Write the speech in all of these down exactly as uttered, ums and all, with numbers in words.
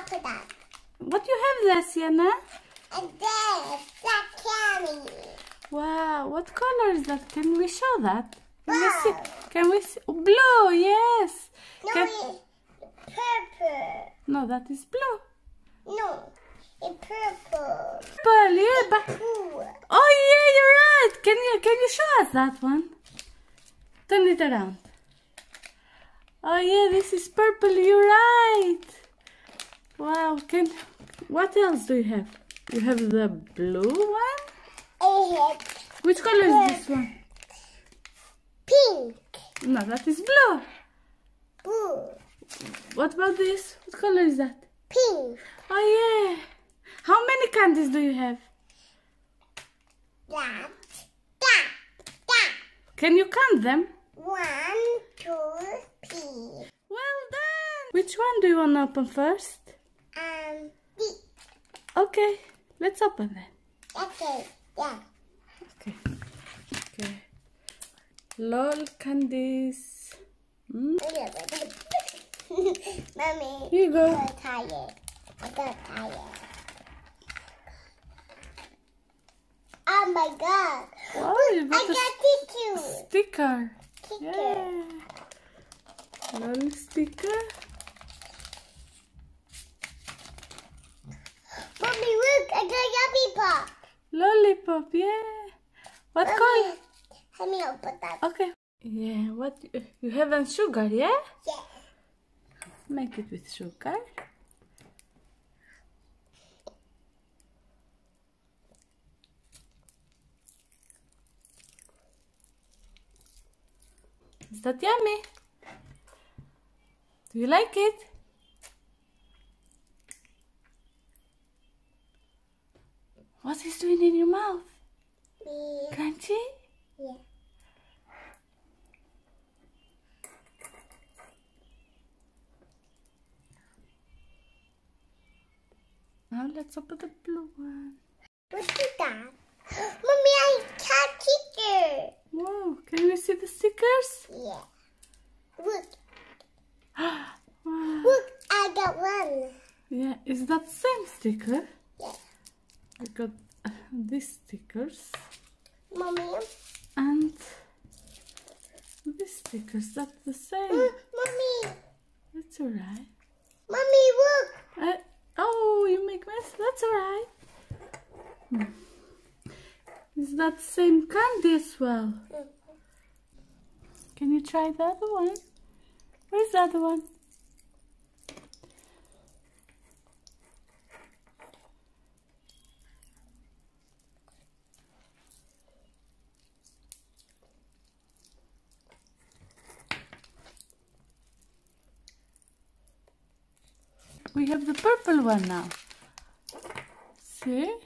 open that. What do you have there, Sienna? And then black candy. Wow, what color is that? Can we show that? Can we Wow. see? Can we see? Oh, blue, yes. No, Can... it's purple. No, that is blue. No, it's purple. Purple, yeah, but... Cool. Oh yeah, you're right. Can you can you show us that one? Turn it around. Oh yeah, this is purple. You're right. Wow. Can what else do you have? You have the blue one. I have Which color is this one? pink. No, that is blue. Blue. What about this? What color is that? Pink. Oh yeah. How many candies do you have? That. That. That. Can you count them? One, two, three. Well done. Which one do you want to open first? Um, three. Okay, let's open them. Okay, yeah. Okay. Okay. LOL candies. Mm. Mommy, Here you go. I got tired. I got tired. Oh my god. Wow, you got I a got tissue. sticker. Sticker. Yeah. LOL sticker. Mommy, look, I got yummy pop. Lollipop, yeah. What color? Mommy, let me open that. Okay. Yeah, what? You have sugar, yeah? Yeah. Make it with sugar. Is that yummy? Do you like it? What is doing in your mouth? Yeah. Crunchy? Yeah. Now let's open the blue one. What is that? Mommy, I got sticker. Whoa, can we see the stickers? Yeah. Look, Wow. look, I got one. Yeah, is that the same sticker? Yeah. We got uh, these stickers Mommy, and these stickers. That's the same. uh, mommy, That's alright. mommy, look. Uh, oh, you make mess. That's alright. Hmm. Is that the same candy as well? Can you try the other one? Where's the other one? We have the purple one now. See?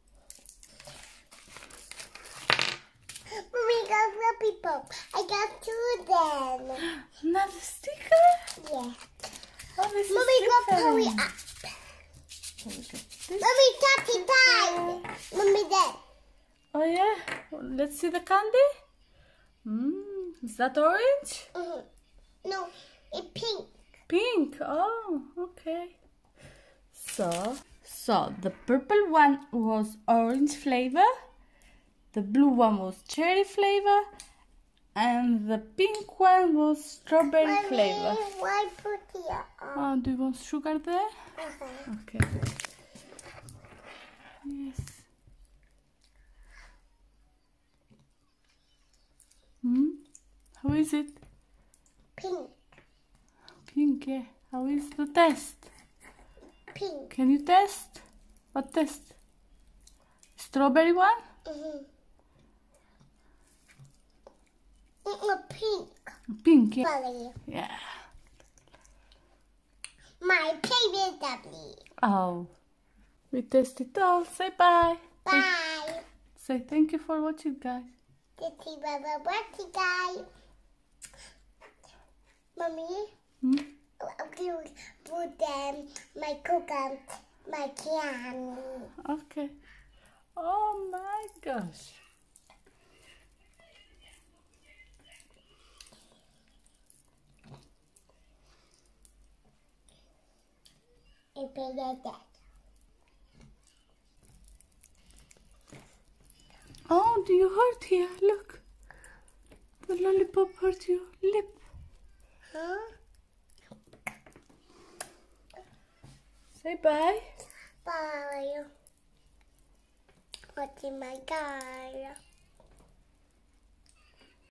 Mommy got rubby pop. I got two of them. Another sticker? Yeah. Oh, this Mommy is got hurry different. up. So we got this. Mommy, touchy time. Mommy, there. Oh yeah? Let's see the candy. Mm, is that orange? Mhm. No, it's pink. Pink. Oh, okay. So, so the purple one was orange flavor, the blue one was cherry flavor, and the pink one was strawberry Mommy, flavor. why put here? Oh, do you want sugar there? Uh-huh. Okay. Yes. Hmm? How is it? Pink, Pink, yeah. How is the test? pink. Can you test? What test? Strawberry one? Mm-hmm. Mm-mm, pink. Pink, yeah. Color. Yeah. My favorite W. Oh. We test it all. Say bye. Bye. Say thank you for watching, guys. Titi Baba Birthday guy. Mommy, Hmm? I'm going to put them, my cookie, my can. Okay. Oh my gosh. Ik ben net dat. Oh, do you hurt here? Look. The lollipop hurt your lip. Huh? Say bye. Bye. What's in my car?